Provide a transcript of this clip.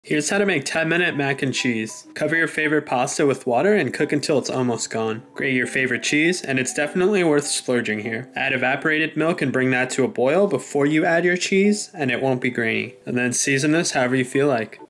Here's how to make 10-minute mac and cheese. Cover your favorite pasta with water and cook until it's almost gone. Grate your favorite cheese, and it's definitely worth splurging here. Add evaporated milk and bring that to a boil before you add your cheese, and it won't be grainy. And then season this however you feel like.